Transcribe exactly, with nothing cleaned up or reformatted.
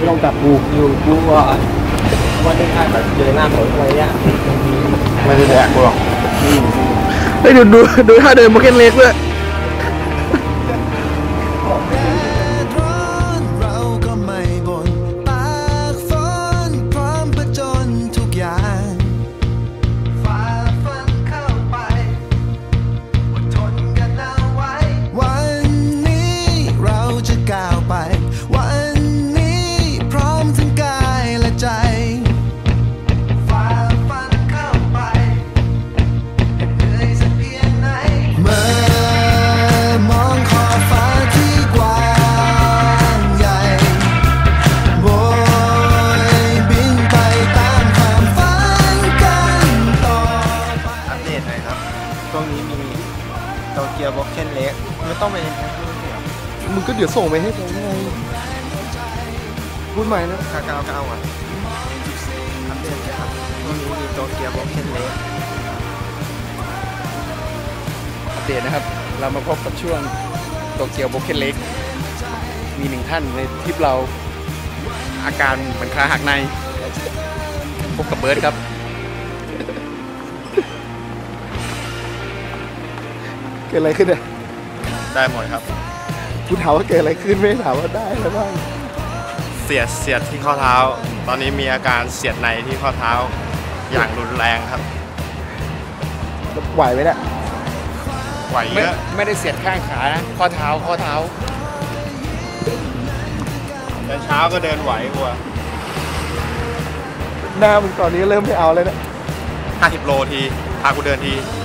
ไม่ต้องจับกูอยู่กูว่าวันที่ข้าแบบเจอหน้าผมอะไรเงี้ยไม่ได้แดกกูหรอกไปดูดูดูท่าเดินโมเคนเล็กด้วยช่วงนี้มีโตเกียวบล็อกเคนเล็กไม่ต้องไปมึงก็เดี๋ยวส่งไปให้เขาไงพูดใหม่นะคาเก้าเก้าอ่ะอัปเดตเลยครับช่วงนี้มีโตเกียวบล็อกเคนเล็กอัปเดตนะครับเรามาพบกับช่วงโตเกียวบล็อกเคนเล็กมีหนึ่งท่านในทริปเราอาการเหมือนขาหักในพบกับเบิร์ดครับเกิดอะไรขึ้นเนี่ยได้หมดครับคุณถามว่าเกิดอะไรขึ้นไม่ถามว่าได้อะไรบ้างเสียดเสียดที่ข้อเท้าตอนนี้มีอาการเสียดในที่ข้อเท้าอย่างรุนแรงครับไหวไหมเนี่ยไหวเยอะไม่ได้เสียดข้างขานะข้อเท้าข้อเท้าแต่เช้าก็เดินไหวกว่าหน้ามึงตอนนี้เริ่มไม่เอาเลยนะห้าสิบโลทีพากูเดินที